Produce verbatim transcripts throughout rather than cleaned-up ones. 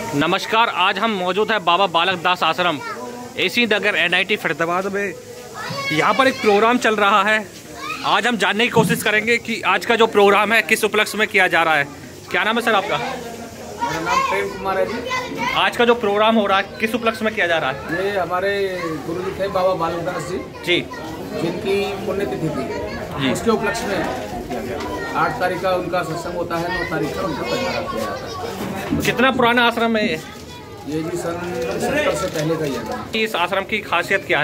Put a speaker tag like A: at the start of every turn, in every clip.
A: नमस्कार, आज हम मौजूद है बाबा Balak Das Ashram AC Nagar N I T Faridabad में। यहाँ पर एक प्रोग्राम चल रहा है। आज हम जानने की कोशिश करेंगे कि आज का जो प्रोग्राम है किस उपलक्ष्य में किया जा रहा है। क्या नाम है सर आपका?
B: मेरा नाम प्रेम कुमार है जी।
A: आज का जो प्रोग्राम हो रहा है किस उपलक्ष्य में किया जा रहा है?
B: ये हमारे गुरु जी थे बाबा बालक दास जी
A: जी,
B: जिनकी पुण्यतिथि थी, उसके उपलक्ष्य में किया गया। आठ तारीख का उनका सत्संग होता है, नौ तारीख का उनका भंडारा किया जाता है।
A: कितना पुराना आश्रम है ये?
B: ये जी सन सत्तर से पहले का ही है।
A: इस आश्रम की खासियत क्या है?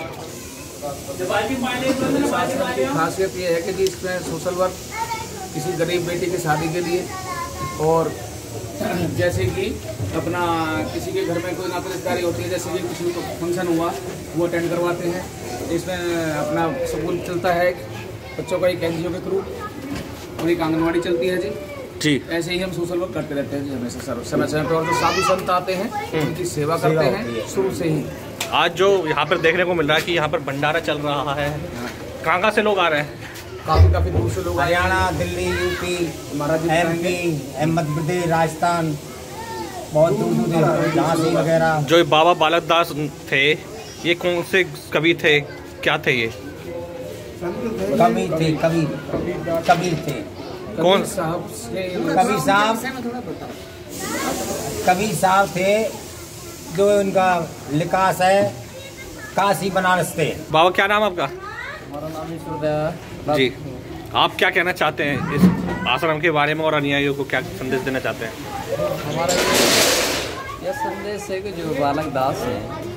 B: इस आश्रम की खासियत ये है कि जी इसमें सोशल वर्क किसी गरीब बेटी की शादी के लिए, और जैसे कि अपना किसी के घर में कोई नापरिस्कारी होती है, जैसे कि किसी को फंक्शन हुआ वो अटेंड करवाते हैं। इसमें अपना स्कूल चलता है, बच्चों का एक एनजीओ के थ्रू, और एक आंगनवाड़ी चलती है जी
A: जी।
B: ऐसे ही हम सोशल वर्क करते रहते हैं जी हमेशा सर समय समय पर। और जो साधु संत आते हैं उनकी सेवा करते हैं शुरू से ही।
A: आज जो यहाँ पर देखने को मिल रहा है कि यहाँ पर भंडारा चल रहा है, कहाँ कहाँ से लोग आ रहे हैं?
B: काफ़ी काफ़ी दूर से लोग,
C: हरियाणा, दिल्ली, यूपी,
B: महाराज
C: एमपी, मध्य प्रदेश, राजस्थान, बहुत दूर दूर झांसी वगैरह।
A: जो बाबा बालक दास थे, ये कौन से कवि थे, क्या थे ये?
C: कवि थे, कवि कबीर थे।
A: कौन
B: साहब से
C: कबीर साहब कबीर साहब थे, जो उनका लिकास है काशी बनारस थे।
A: बाबा क्या नाम आपका?
B: हमारा नाम ईश्वर
A: जी, आप क्या कहना चाहते हैं इस आश्रम के बारे में और अनुयायियों को क्या संदेश देना चाहते हैं?
D: हमारा यह संदेश है कि जो बालक दास है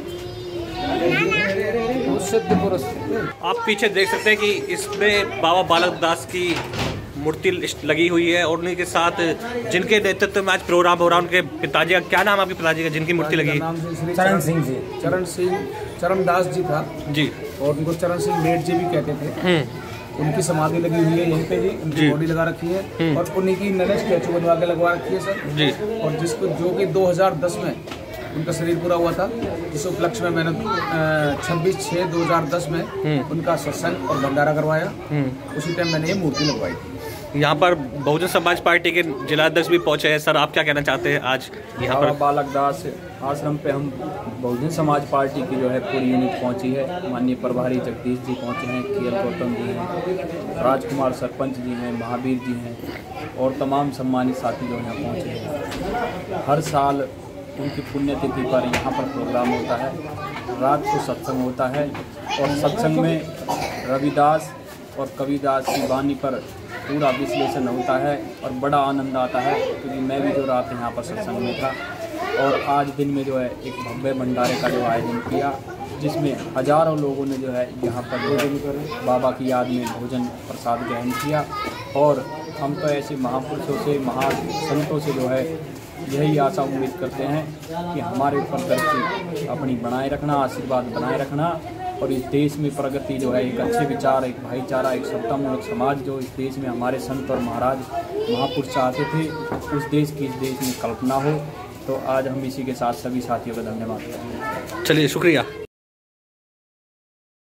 D: वो सिद्ध पुरुष है।
A: आप पीछे देख सकते हैं कि इसमें बाबा बालक दास की मूर्ति लगी हुई है, और उन्हीं के साथ जिनके नेतृत्व में आज प्रोग्राम हो रहा है, उनके पिताजी का क्या नाम? आपके पिताजी का जिनकी मूर्ति लगी?
B: चरण सिंह जी। चरण सिंह चरण दास जी था
A: जी,
B: और उनको चरण सिंह लेट जी भी कहते थे। उनकी समाधि लगी हुई है यहीं पे जी, उनकी बॉडी लगा रखी है, और उन्हीं की नरेश स्टैचू बनवा के लगवा रखी है सर
A: जी।
B: और जिसको जो कि दो हज़ार दस में उनका शरीर पूरा हुआ था, जिस उपलक्ष्य में मैंने छब्बीस छः दो हज़ार दस में उनका सत्संग और भंडारा करवाया। उसी टाइम मैंने ये मूर्ति लगवाई थी।
A: यहाँ पर बहुजन समाज पार्टी के जिलाध्यक्ष भी पहुँचे हैं। सर, आप क्या कहना चाहते हैं आज यहाँ पर?
D: बालक दास आश्रम पे हम बहुजन समाज पार्टी की जो है पूरी यूनिट पहुंची है। माननीय प्रभारी जगदीश जी पहुंचे हैं, के एल गौतम जी हैं, राजकुमार सरपंच जी हैं, महावीर जी हैं, और तमाम सम्मानित साथी जो यहाँ पहुंचे हैं। हर साल उनकी पुण्यतिथि पर यहाँ पर प्रोग्राम होता है, रात को सत्संग होता है, और सत्संग में रविदास और कबीरदास की वाणी पर पूरा विश्लेषण होता है, और बड़ा आनंद आता है, क्योंकि मैं भी जो रात यहाँ पर सत्संग में था। और आज दिन में जो है एक भव्य भंडारे का जो आयोजन किया, जिसमें हजारों लोगों ने जो है यहाँ पर भोजन कर बाबा की याद में भोजन प्रसाद ग्रहण किया। और हम तो ऐसे महापुरुषों से, महासंतों से जो है यही आशा उम्मीद करते हैं कि हमारे ऊपर दृष्टि अपनी बनाए रखना, आशीर्वाद बनाए रखना, और इस देश में प्रगति जो है, एक अच्छे विचार, एक भाईचारा, एक सत्तामूलक समाज जो इस देश में हमारे संत और महाराज महापुरुष चाहते थे, उस देश की इस देश में कल्पना हो। तो आज हम इसी के साथ सभी साथियों का धन्यवाद करते हैं।
A: चलिए, शुक्रिया।